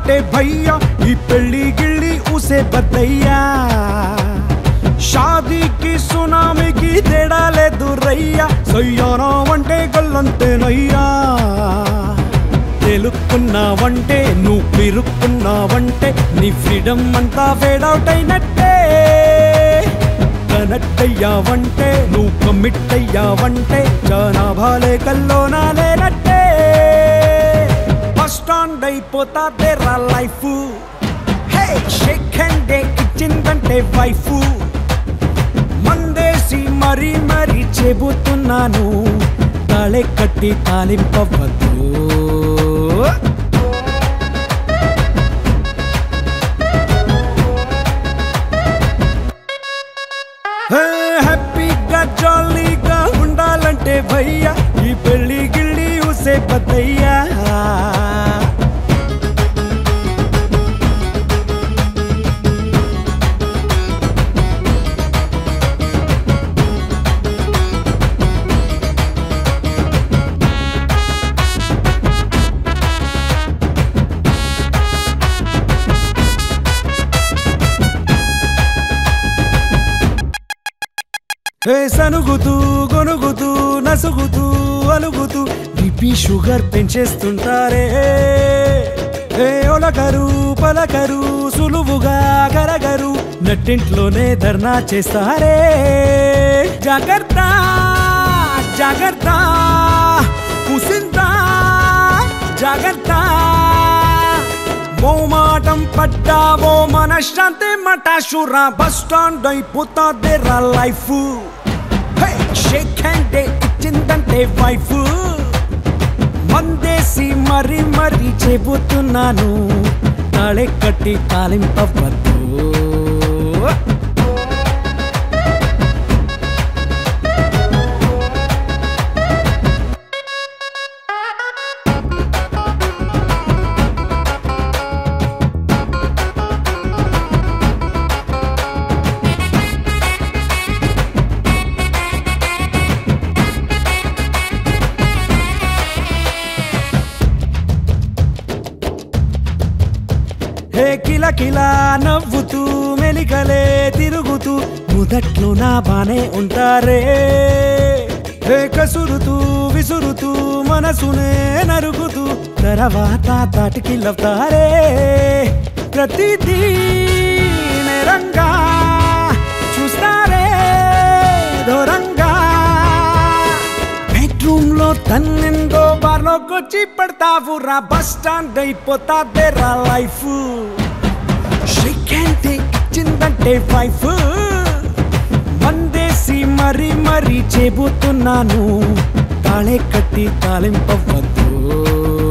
అంటే భయ్యా ఈ పెళ్లి గిళ్ళి ఉసే బద్దయ్యా షాదీకి సునామీకి తేడా లేదు రయ్యా సయ్యానా అంటే గల్లంతేనయ్యా తెలుక్కున్నావంటే నువ్వు పిరుక్కున్నావంటే నీ ఫ్రీడమ్ అంతా ఫేడ్ అవుట్ అయినట్టే కనెక్ట్ అయ్యావంటే నువ్వు కమిట్ అయ్యావంటే జనాభాలే కల్లోనా లేనట్టే బస్ స్టాండ్ అయిపోతా తెరా లైఫ్ హే షేక్ హ్యాండ్ డే ఇచ్చిందంటే వైఫ్ మందేసి మరీ మరీ చెబుతున్నాను తాళే కట్టి తాలింపవద్దు హ్యాపీగా జాలీగా ఉండాలంటే భయ్యా ఈ పెళ్లి గిళ్ళి ఉసే బద్దయ్యా సనుగుతూ గొనుగుతూ నసుగుతూ అలుగుతూ బీపీ షుగర్ పెంచేస్తుంటారే ఒలకరు పలకరు సులువుగా కరగరు నట్టింట్లోనే ధర్నా చేస్తారే జాగ్రత్త జాగ్రత్త కుసిందా జాగ్రత్త మోమాటం పడ్డావో మనశ్శాంతి మటాషురా బస్ స్టాండ్ అయిపోతాదేరా లైఫ్ షేక్ హ్యాండ్ డే ఇచ్చిందంటే వైఫ్ మందేసి మరీ మరీ చెబుతున్నాను తాళే కట్టి తాలింపవద్దు కిల కిలా నవ్వుతూ మెలికలే తిరుగుతూ మొదట్లో నా బానే ఉంటారే కసురుతూ విసురుతూ మనసునే నరుగుతూ తర్వాత తాటికి లవ్తారే ప్రతిదీ నేరంగా చూస్తారే దూరంగా బెడ్రూమ్ లో తన్నెందో బార్లోకొచ్చి పడతావు రా బస్ స్టాండ్ అయిపోతాదేరా లైఫ్ షేక్ హ్యాండ్ ఇచ్చిందంటే వైఫ్ మందేసి మరీ మరీ చెబుతున్నాను తాళే కట్టి తాలింపవద్దు